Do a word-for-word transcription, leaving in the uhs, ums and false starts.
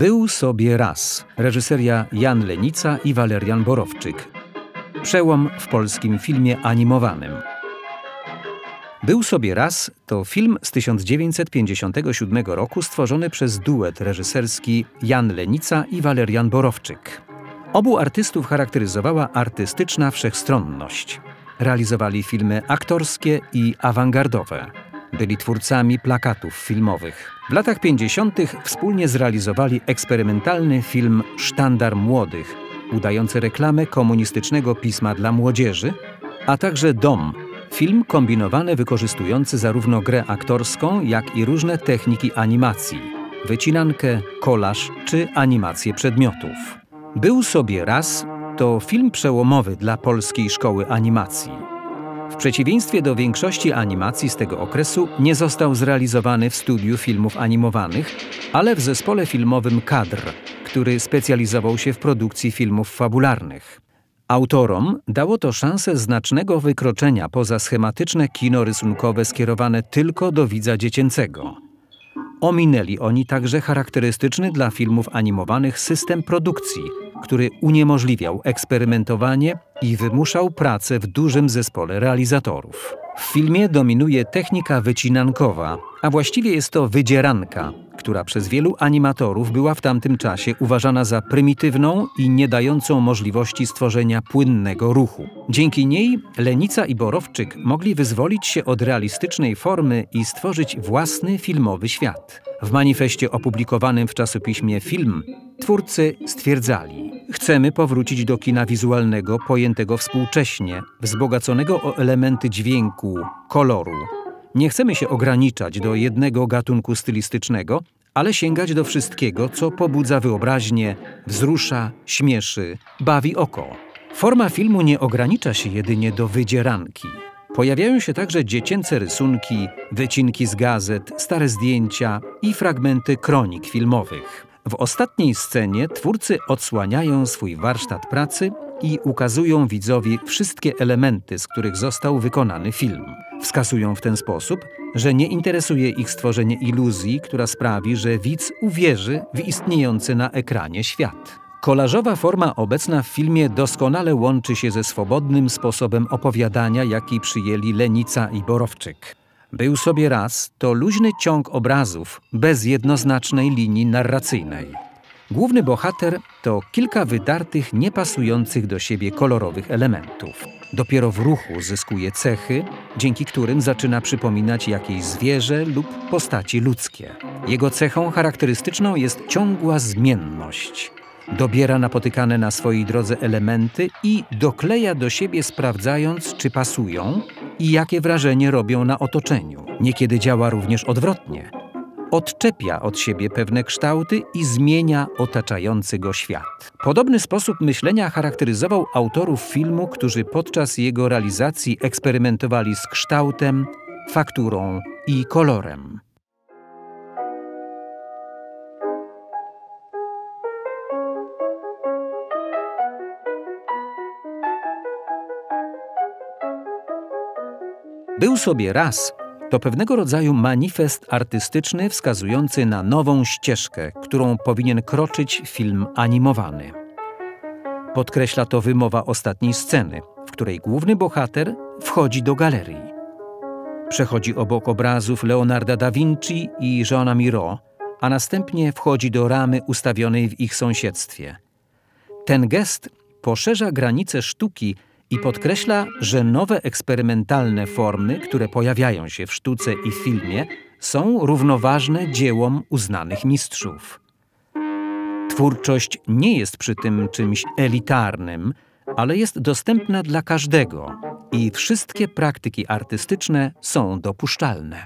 Był sobie raz. Reżyseria Jan Lenica i Walerian Borowczyk. Przełom w polskim filmie animowanym. Był sobie raz to film z tysiąc dziewięćset pięćdziesiątego siódmego roku stworzony przez duet reżyserski Jan Lenica i Walerian Borowczyk. Obu artystów charakteryzowała artystyczna wszechstronność. Realizowali filmy aktorskie i awangardowe. Byli twórcami plakatów filmowych. W latach pięćdziesiątych wspólnie zrealizowali eksperymentalny film Sztandar Młodych, udający reklamę komunistycznego pisma dla młodzieży, a także Dom, film kombinowany wykorzystujący zarówno grę aktorską, jak i różne techniki animacji, wycinankę, kolaż czy animację przedmiotów. Był sobie raz to film przełomowy dla polskiej szkoły animacji. W przeciwieństwie do większości animacji z tego okresu nie został zrealizowany w studiu filmów animowanych, ale w zespole filmowym Kadr, który specjalizował się w produkcji filmów fabularnych. Autorom dało to szansę znacznego wykroczenia poza schematyczne kino rysunkowe skierowane tylko do widza dziecięcego. Ominęli oni także charakterystyczny dla filmów animowanych system produkcji, który uniemożliwiał eksperymentowanie i wymuszał pracę w dużym zespole realizatorów. W filmie dominuje technika wycinankowa, a właściwie jest to wydzieranka, która przez wielu animatorów była w tamtym czasie uważana za prymitywną i nie dającą możliwości stworzenia płynnego ruchu. Dzięki niej Lenica i Borowczyk mogli wyzwolić się od realistycznej formy i stworzyć własny filmowy świat. W manifestie opublikowanym w czasopiśmie Film twórcy stwierdzali: chcemy powrócić do kina wizualnego pojętego współcześnie, wzbogaconego o elementy dźwięku, koloru. Nie chcemy się ograniczać do jednego gatunku stylistycznego, ale sięgać do wszystkiego, co pobudza wyobraźnię, wzrusza, śmieszy, bawi oko. Forma filmu nie ogranicza się jedynie do wydzieranki. Pojawiają się także dziecięce rysunki, wycinki z gazet, stare zdjęcia i fragmenty kronik filmowych. W ostatniej scenie twórcy odsłaniają swój warsztat pracy i ukazują widzowi wszystkie elementy, z których został wykonany film. Wskazują w ten sposób, że nie interesuje ich stworzenie iluzji, która sprawi, że widz uwierzy w istniejący na ekranie świat. Kolażowa forma obecna w filmie doskonale łączy się ze swobodnym sposobem opowiadania, jaki przyjęli Lenica i Borowczyk. Był sobie raz to luźny ciąg obrazów bez jednoznacznej linii narracyjnej. Główny bohater to kilka wydartych, niepasujących do siebie kolorowych elementów. Dopiero w ruchu zyskuje cechy, dzięki którym zaczyna przypominać jakieś zwierzę lub postaci ludzkie. Jego cechą charakterystyczną jest ciągła zmienność. Dobiera napotykane na swojej drodze elementy i dokleja do siebie, sprawdzając, czy pasują i jakie wrażenie robią na otoczeniu. Niekiedy działa również odwrotnie. Odczepia od siebie pewne kształty i zmienia otaczający go świat. Podobny sposób myślenia charakteryzował autorów filmu, którzy podczas jego realizacji eksperymentowali z kształtem, fakturą i kolorem. Był sobie raz to pewnego rodzaju manifest artystyczny wskazujący na nową ścieżkę, którą powinien kroczyć film animowany. Podkreśla to wymowa ostatniej sceny, w której główny bohater wchodzi do galerii. Przechodzi obok obrazów Leonarda da Vinci i Jeana Miro, a następnie wchodzi do ramy ustawionej w ich sąsiedztwie. Ten gest poszerza granice sztuki i podkreśla, że nowe eksperymentalne formy, które pojawiają się w sztuce i w filmie, są równoważne dziełom uznanych mistrzów. Twórczość nie jest przy tym czymś elitarnym, ale jest dostępna dla każdego i wszystkie praktyki artystyczne są dopuszczalne.